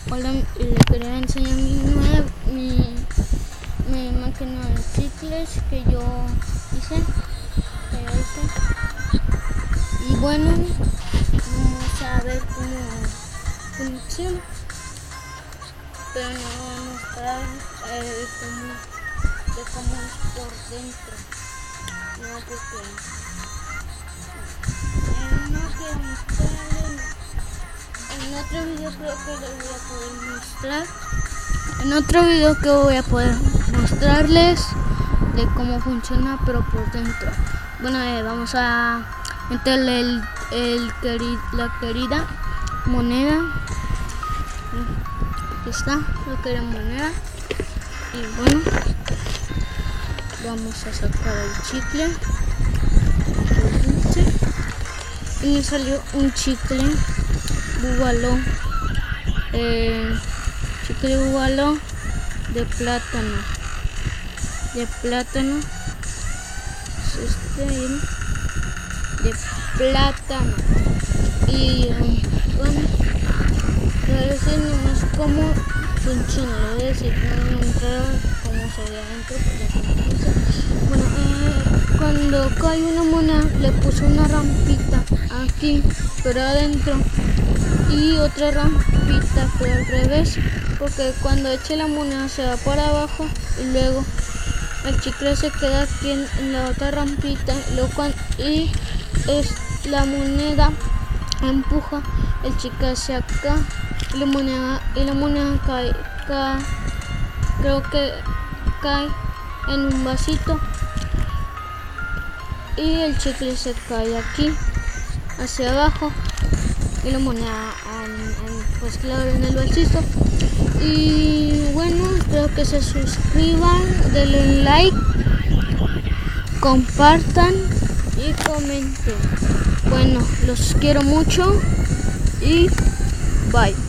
Hola, le quería enseñar mi máquina de chicles que yo hice. Y bueno, vamos a ver cómo funciona. Pero no voy a mostrar cómo es por dentro. No, porque no quiero mostrarle. En otro video creo que les voy a poder mostrar. En otro video que voy a poder mostrarles de cómo funciona, pero por dentro. Bueno, vamos a meterle la querida moneda. Aquí está la querida moneda. Y bueno, vamos a sacar el chicle. Y me salió un chicle búbalo, chicle búbalo de plátano, de plátano. Y bueno, voy a decirnos cómo funciona, le voy a decir cómo se ve adentro. Bueno, cuando cae una moneda le puse una rampita aquí, pero adentro, y otra rampita pero al revés, porque cuando eche la moneda se va para abajo y luego el chicle se queda aquí en la otra rampita, y la moneda empuja el chicle hacia acá y la moneda cae, creo que cae en un vasito y el chicle se cae aquí hacia abajo y la moneda pues claro, en el bolsito. Y bueno, espero que se suscriban, denle like, compartan y comenten. Bueno, los quiero mucho y bye.